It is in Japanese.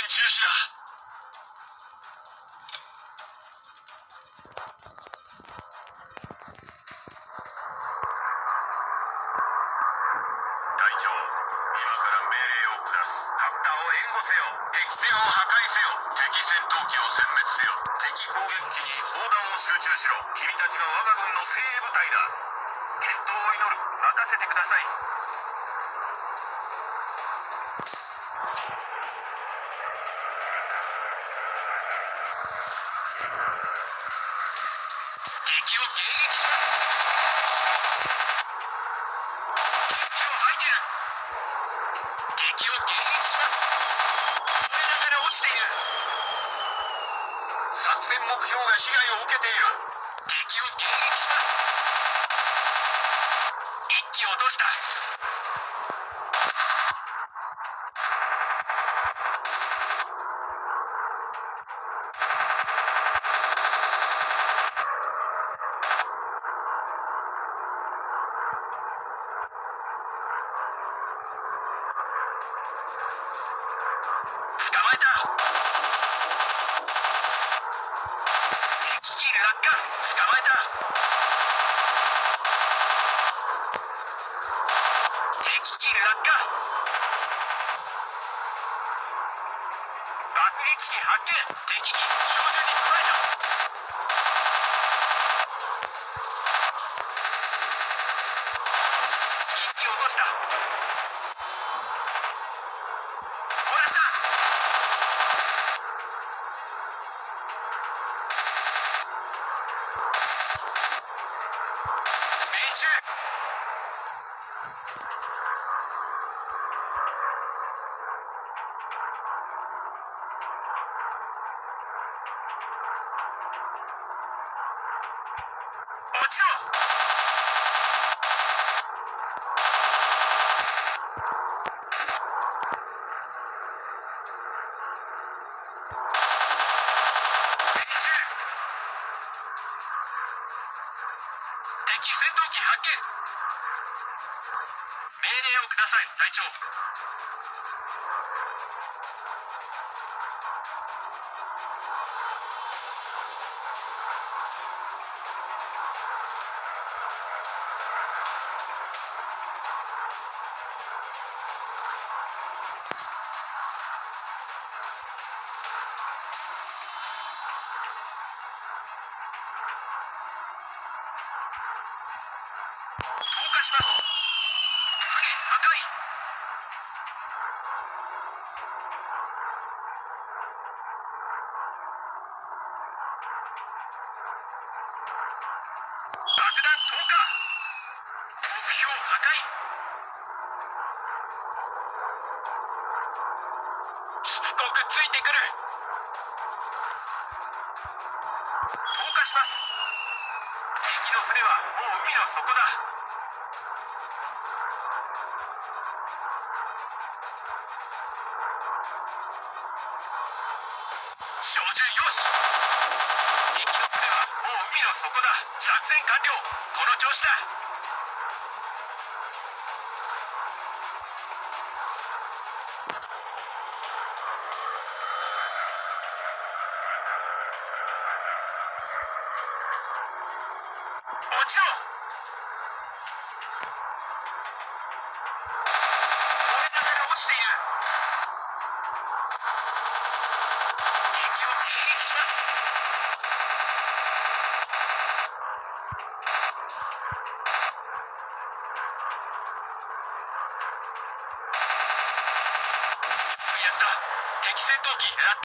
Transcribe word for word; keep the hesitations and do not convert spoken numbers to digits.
中止だ。隊長、今から命令を下す。カプターを援護せよ。敵船を破壊せよ。敵戦闘機を殲滅せよ。敵攻撃機に砲弾を集中しろ。君たちが我が軍の精鋭部隊だ。健闘を祈る。任せてください。敵を迎撃しろ。敵を吐いてる。敵を迎撃しろ。燃えながら落ちている。作戦目標が被害を受けている。敵を迎撃しろ。一機落とした。捕まえた。敵機落下。捕まえた。敵機落下。爆撃機発見。敵機照準に捉えた。一機落とした。終わった。命中。落ちろ。敵戦闘機発見。命令をください、隊長。投下します。影破壊。爆弾投下。目標破壊。しつこくついてくる。投下します。敵の船はもう海の底だ。照準よし。敵の船はもう海の底だ。作戦完了。この調子だ。落ちろ。燃えながら落ちている。敵を迎撃します。やった。敵戦闘機落